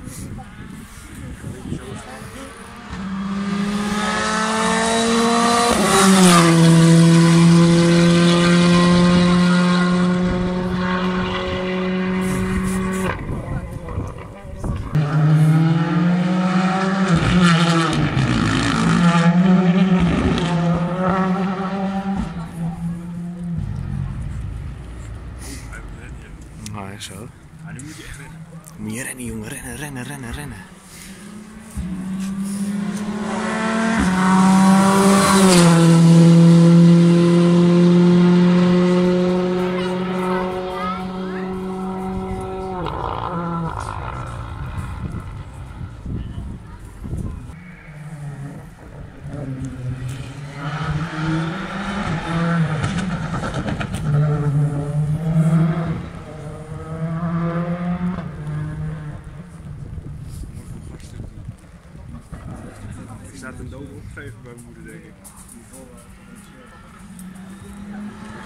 Nou, zo. Ah, nu moet je echt rennen. Moet je rennen, jongen. Rennen, rennen, rennen, rennen. Er staat een dood opgegeven bij mijn moeder, denk ik.